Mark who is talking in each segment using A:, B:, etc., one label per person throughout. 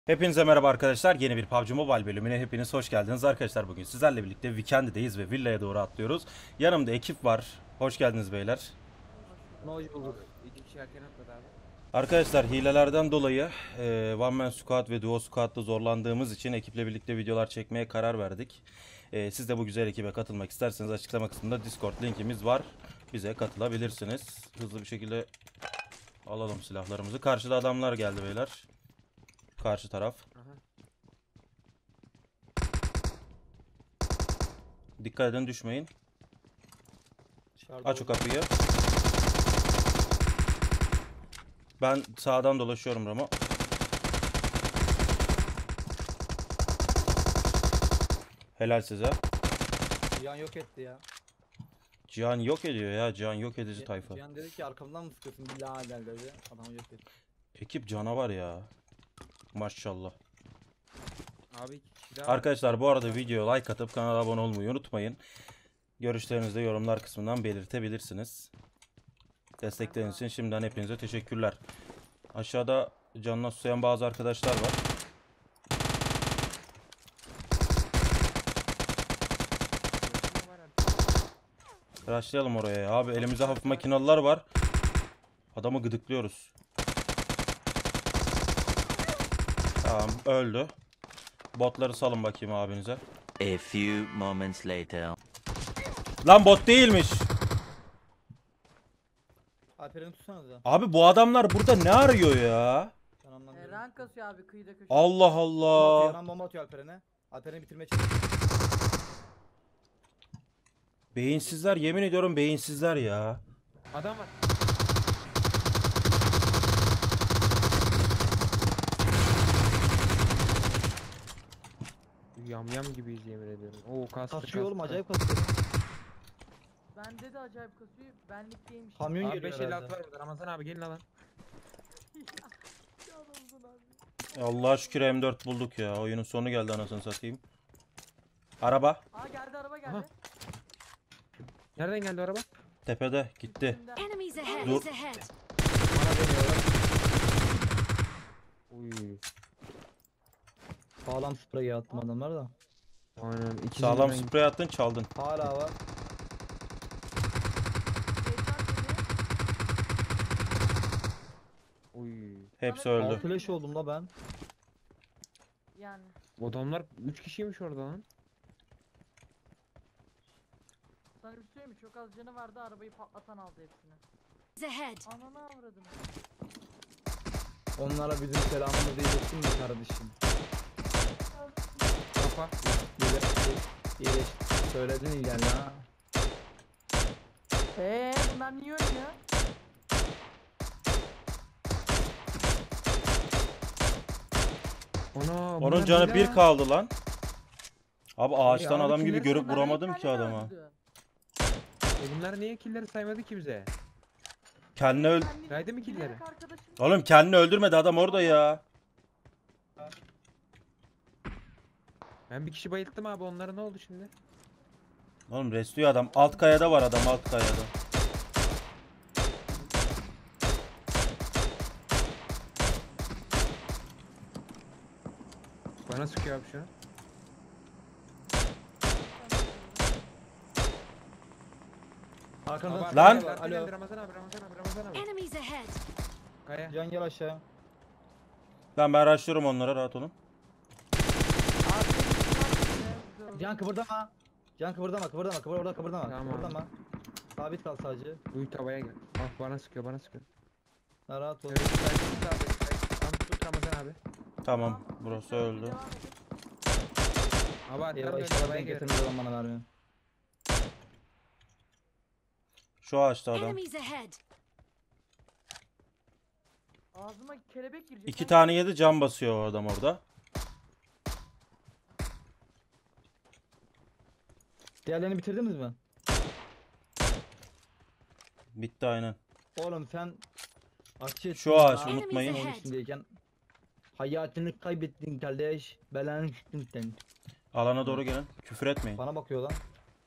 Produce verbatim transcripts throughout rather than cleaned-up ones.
A: Hepinize merhaba arkadaşlar. Yeni bir P U B G Mobile bölümüne hepiniz hoş geldiniz arkadaşlar. Bugün sizlerle birlikte Weekend'deyiz ve villaya doğru atlıyoruz. Yanımda ekip var. Hoş geldiniz beyler.
B: Hoş bulduk.
C: Abi iki kişi erken atladı abi.
A: Arkadaşlar hilelerden dolayı e, One Man Squad ve Duo Squad'da zorlandığımız için ekiple birlikte videolar çekmeye karar verdik. E, siz de bu güzel ekibe katılmak isterseniz açıklama kısmında Discord linkimiz var. Bize katılabilirsiniz. Hızlı bir şekilde alalım silahlarımızı. Karşıda adamlar geldi beyler. Karşı taraf.
C: Aha.
A: Dikkat edin, düşmeyin.
B: Dışarıda
A: Aç o
B: oldu.
A: kapıyı. Ben sağdan dolaşıyorum Ramo. Helal size.
B: Cihan yok etti ya.
A: Cihan yok ediyor ya. Cihan yok edici
B: Ci-
A: tayfa.
B: Cihan dedi ki arkamdan mı sıkıyorsun? Billahi gel dedi. Adamı yok etti.
A: Ekip canavar ya. Maşallah.
C: Abi iki kişi daha var.
A: Arkadaşlar bu arada videoya like atıp kanala abone olmayı unutmayın. Görüşlerinizi de yorumlar kısmından belirtebilirsiniz. Destekleriniz için şimdiden hepinize teşekkürler. Aşağıda canına susayan bazı arkadaşlar var.
C: Yakında var abi.
A: Rushlayalım oraya ya. Abi elimizde hafif makinalılar var. Adamı gıdıklıyoruz. Tamam, öldü. Botları salın bakayım abinize.
D: A few moments later.
A: Lan bot değilmiş.
B: Alperen'i tutsanıza.
A: Abi bu adamlar burada ne arıyor ya?
B: Ben anlamıyorum.
E: E, rank kasıyor abi kıyıda köşede.
A: Allah
B: Bomba atıyor,
A: Allah.
B: yanan bomba atıyor Alperen'e. Alperen'i bitirmeye çalışıyor.
A: Beyinsizler, yemin ediyorum beyinsizler ya.
C: Adam var. Yam yam gibiyiz yemin ediyorum. Oo kastı
B: Kasıyor oğlum,
C: kastı.
B: acayip kasıyor.
E: Bende de acayip kasıyor. Benlik değilmiş.
B: Kamyon
C: Abi
B: geliyor
C: beş elli altı
B: herhalde.
C: var burada. Ramazan abi gelin alın.
E: Ya Ramazan abi.
A: Allah'a şükür M dört bulduk ya. Oyunun sonu geldi anasını satayım. Araba
E: Aa geldi araba geldi.
C: Aha. Nereden geldi o araba?
A: tepede gitti.
E: Üstünden.
F: Enemies ahead!
A: Dur.
F: Enemies ahead!
B: Bana dönüyorlar.
C: Uy.
B: Sağlam sprey attım adamlar da.
C: Aynen. İki
A: Sağlam
C: zincirden-
A: sprey attın, çaldın.
B: Hala var.
C: Uy.
A: Hepsi
E: Bana-
A: öldü.
B: Altı leş oldum la ben.
E: Yani.
C: Adamlar üç kişiymiş orada lan.
E: Sana bir şey söyleyeyim mi? Çok az canı vardı arabayı patlatan aldı hepsini.
F: Enemies ahead!
E: Ananı avradım.
B: Onlara bizim selamımızı iletsin mi kardeşim?
C: Kafa.
B: Böyle iyileş. Söyledin iyi geldi ha.
E: Eee bunlar niye oynuyor?
C: Ana.
A: Onun
C: bunlar
A: canı
C: hile
A: bir
C: ha.
A: kaldı lan. Abi ağaçtan
C: abi
A: adam gibi
C: kimleri
A: görüp
E: Bunlar
A: vuramadım
E: niye
A: ki adama.
E: öldü?
C: E bunlar niye killleri saymadı ki bize?
A: Kendini öl...
E: Kendini-
C: Saydı mı killleri?
E: bilerek arkadaşım-
A: Oğlum kendini öldürmedi adam orada ya.
C: Ben bir kişi bayılttım abi, onlara ne oldu şimdi?
A: Oğlum restliyor adam. Alt kayada var adam, alt kayada.
C: Bana sıkıyor abi şu an.
B: Arkandan
C: Abi,
A: Lan!
C: arkadan geldi,
B: Alo.
C: geldi, Ramazan abi, Ramazan abi, Ramazan abi.
F: Enemies ahead!
C: Kaya.
B: Cihan gel aşağı.
A: Lan ben rushlıyorum onlara, rahat olun.
E: Abi, güzel oldu.
B: Cihan kıpırdama. Cihan kıpırdama, kıpırdama, kıpırdama, kıpırdama.
C: Tamam.
B: Kıpırdama. Sabit kal sadece.
C: Uy tavaya gel. Bak bana sıkıyor, bana sıkıyor.
B: Ha, rahat ol.
C: Evet, sen tut abi, sen- Tam tut Ramazan abi.
A: Tamam, burası öldü.
E: Devam edin.
C: Abi arkadan
B: Eyvah
C: dön,
B: inşallah
C: tavaya
B: denk
C: gel.
B: getirmez adam bana vermiyor.
A: Şu ağaçta adam.
F: Enemies ahead!
E: Ağzıma kelebek girecek.
A: İki
E: lan.
A: tane yedi, can basıyor o adam orada.
B: Diğerlerini bitirdiniz mi?
A: Bitti aynen.
B: Oğlum sen akçe
A: Şu ağaç,
B: Ha,
A: unutmayın.
B: onun üstündeyken hayatını kaybettin kardeş. Belanı çıktın sen.
A: Alana doğru gelin. Küfür etmeyin.
B: Bana bakıyor lan.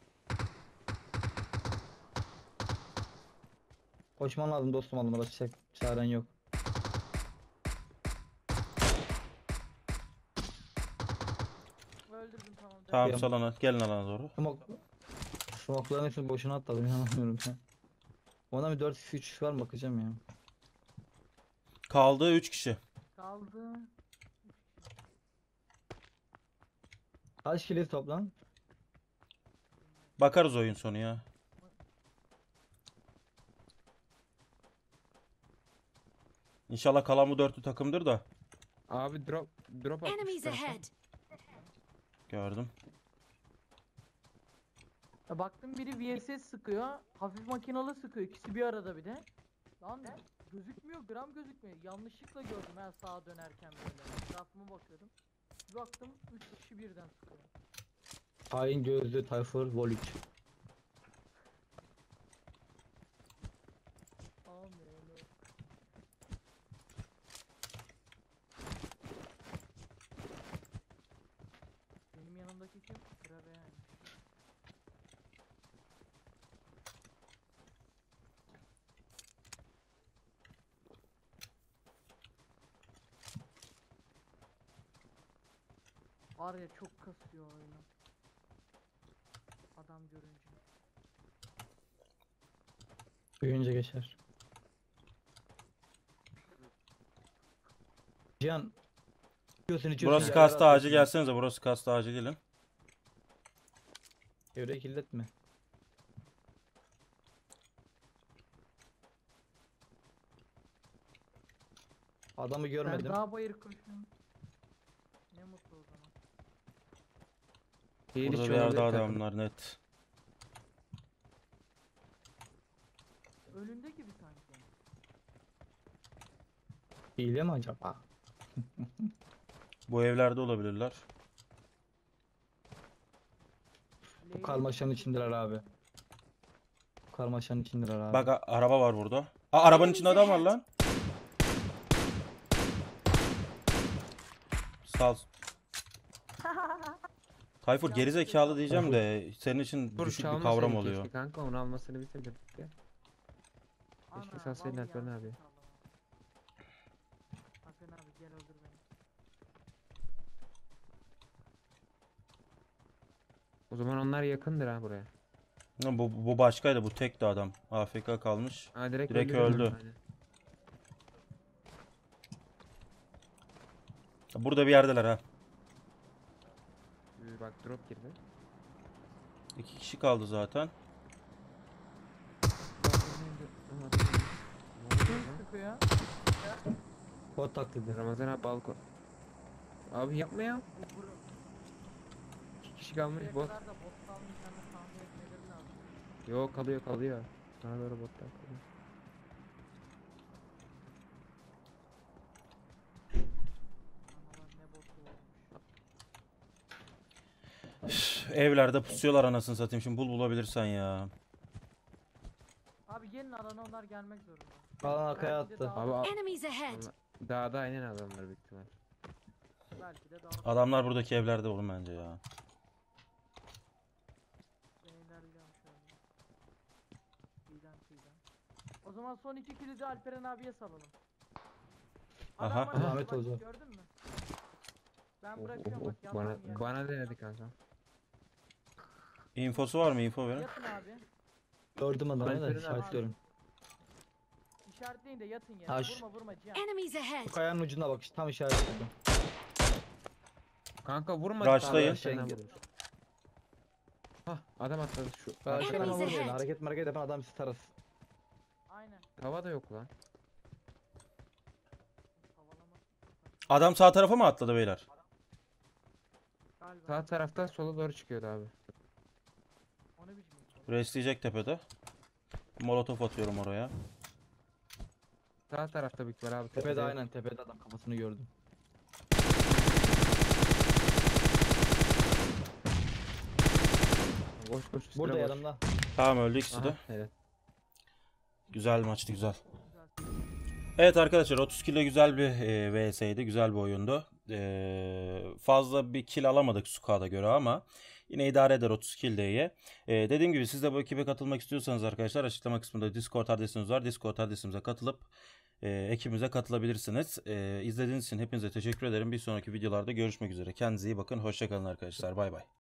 B: Koşman lazım dostum, alına başlayacak çaren yok.
E: öldürdüm tamam. devam.
A: Tamam
B: Tamam.
A: salona. Gelin alana doğru.
B: Smoke. Smoke'ların hepsini boşuna atladım inanamıyorum ya. Ona bir dört üç var mı bakacağım ya.
A: Kaldı üç kişi.
E: Kaldı.
B: Kaç kilit toplam?
A: Bakarız oyun sonu ya. İnşallah kalan bu dörtlü takımdır da.
C: Abi drop drop atmış.
F: Enemies
C: şu tarafa.
F: ahead.
A: Gördüm.
E: Ya baktım biri V S S sıkıyor. Hafif makinalı sıkıyor. İkisi bir arada bir de. Lan gözükmüyor, gram gözükmüyor. Yanlışlıkla gördüm ha sağa dönerken böyle. Etrafıma bakıyordum. Bir baktım üç kişi birden sıkıyor.
B: Hain gözlü Tayfur Vol üç.
E: Aman. Benim yanımdaki kim? Sıra beğenmiş. Var ya çok kasıyor oyunu. Adam görünce.
B: Büyüyünce geçer. Cihan. Içiyorsun içiyorsun.
A: Burası
B: yerlere
A: kasta ağacı,
B: atıyorsun.
A: gelsenize. Burası kasta ağacı, gelin.
B: Çevreyi kirletme. Adamı görmedim.
E: Ben daha bayır koşuyorum. Ne mutlu o zaman.
C: Şehir
A: Burada
C: içi
A: bir yerde
C: olabilir kanka.
A: adamlar net.
E: Önünde gibi sanki.
B: Hile mi acaba?
A: Bu evlerde olabilirler.
B: Bu karmaşanın içindeler abi. Bu karmaşanın içindeler abi.
A: Bak a- araba var burada. Aa, arabanın içinde adam var lan. Sağ ol. Tayfur geri zekalı diyeceğim de senin için
C: Dur
A: düşük bir
C: çalmasaydı
A: kavram
C: keşke
A: oluyor.
C: kanka, onu almasını bitirdik de. Keşke
E: Ana,
C: salsaydın
E: vallahi
C: Alperen
E: yanlış
C: abi.
E: çaldım. Alperen abi gel öldür beni.
C: O zaman onlar yakındır ha buraya.
A: Lan Bu, bu başkaydı, bu tekti adam. A F K kalmış.
C: Ha direkt,
A: Direkt
C: öldürüyorum
A: öldü.
C: yani.
A: Burada bir yerdeler ha.
C: Ee, Bak drop girdi.
A: İki kişi kaldı zaten.
E: Kim sıkıyor?
B: Bot taklidi.
C: Ramazan abi balkon. Abi yapma ya.
E: Bu bur-
C: İki kişi kalmış
E: buraya
C: bot.
E: kadar da bot kalmayacağını tahmin etmeleri lazım.
C: Yok kalıyor kalıyor. Sana doğru botlar kalıyor.
E: Analar ne botu olmuş.
A: Üf, evlerde pusuyorlar anasını satayım. Şimdi bul bulabilirsen ya.
E: Abi gelin alana onlar gelmek zorunda.
B: Alan arkaya
E: Belki de
B: attı.
E: daha-
C: Abi al-
F: Enemies ahead.
C: dağda aynen adamlar büyük ihtimal.
E: Belki de daha
A: Adamlar buradaki evlerde oğlum bence ya.
E: ben ilerliyorum şöyle. Kıyıdan kıyıdan. O zaman son iki kilidi Alperen abiye salalım. Adam
A: Aha.
E: var,
B: Zahmet
E: bak,
B: oldu.
E: gördün mü? Ben
C: Oh,
E: bırakıyorum
C: oh,
E: bak
C: oh. Bana,
E: yatın yere.
C: bana denedi kanka.
A: Infosu var mı? Info verin.
E: Yatın abi.
B: Gördüm adamı da
C: Alperen abi.
B: işaretliyorum.
E: İşaretleyin de yatın yere.
B: Ha, şu-
E: Vurma vurma Cihan.
F: Enemies ahead.
B: Bu kayanın ucuna bak, tam işaretledim.
C: Kanka vurma.
A: Rushlayın.
C: Hah adam atladı şu.
B: Başka
C: arkadan.
B: ama
F: Enemies
B: vurmayın.
F: ahead.
B: Hareket hareket yapan adam sizi tarasın.
E: Aynen.
C: Hava da yok lan.
E: Havalama.
A: Adam sağ tarafa mı atladı beyler?
E: Galiba.
C: Sağ taraftan sola doğru çıkıyordu abi.
E: O ne biçim info?
A: Restleyecek tepede. Molotof atıyorum oraya.
C: Sağ tarafta büyük ihtimal abi.
B: Tepede aynen, tepede adam kafasını gördüm.
C: Koş koş üstüne
B: Burada
C: koş.
B: yanımda.
A: Tamam öldü ikisi
C: Aha,
A: de.
C: evet.
A: Güzel maçtı, güzel.
E: Güzel.
A: Evet arkadaşlar, otuz kilo güzel bir e, V S'ydi. Güzel bir oyundu. E, fazla bir kill alamadık Suka'da göre ama yine idare eder, otuz kill de iyi. E, dediğim gibi siz de bu ekibe katılmak istiyorsanız arkadaşlar açıklama kısmında Discord adresimiz var. Discord adresimize katılıp e, ekibimize katılabilirsiniz. E, izlediğiniz için hepinize teşekkür ederim. Bir sonraki videolarda görüşmek üzere. Kendinize iyi bakın. Hoşça kalın arkadaşlar. Bay bay.